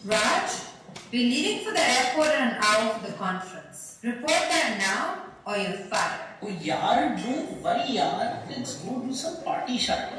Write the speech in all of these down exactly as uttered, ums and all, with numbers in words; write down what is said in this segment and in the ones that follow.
Raj, we're leaving for the airport in an hour for the conference. Report there now or you're fired. Oh yaar, don't worry yaar. Let's go do some party shopping.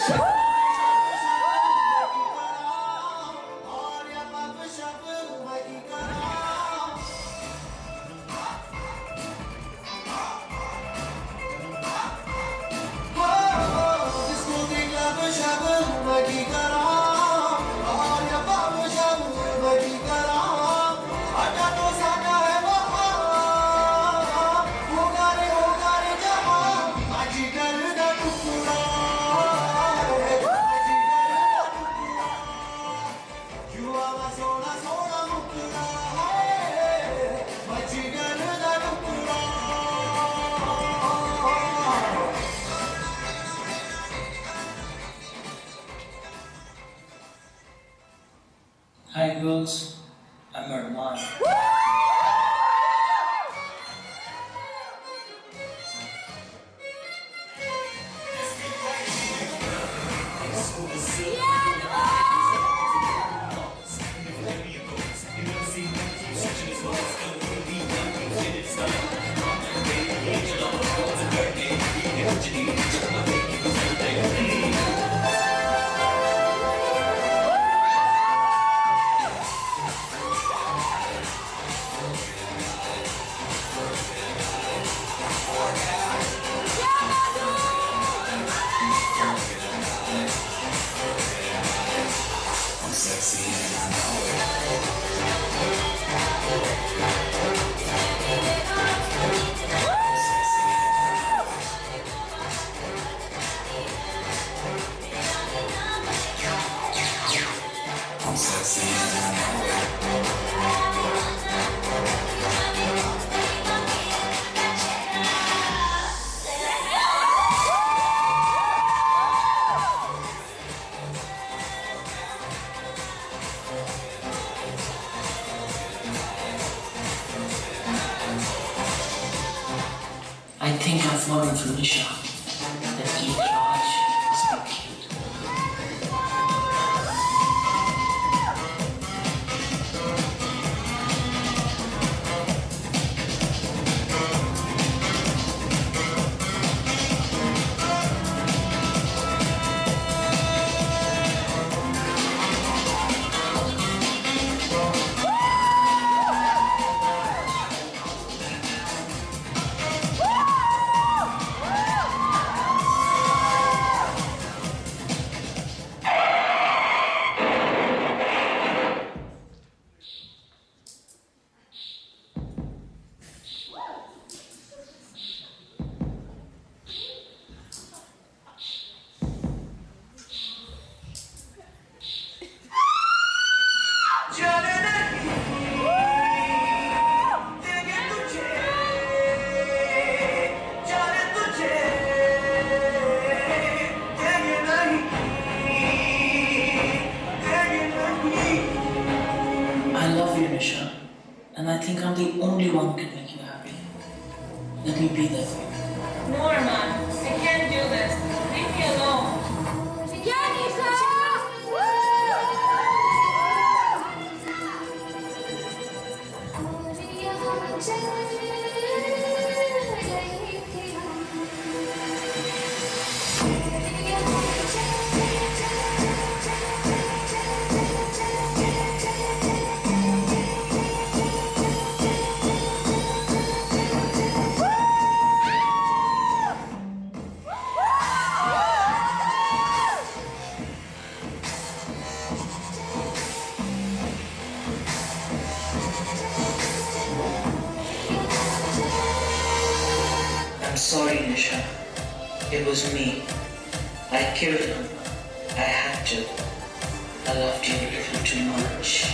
Hi girls, I'm Arman. I think I've fallen for Nisha. That cute Raj is so cute. I love you, Nisha, and I think I'm the only one who can make you happy. Let me be there for you. No, Arman, I can't do this. Leave me alone. Yeah, Nisha! I'm sorry, Nisha. It was me. I killed him. I had to. I loved you a little too much.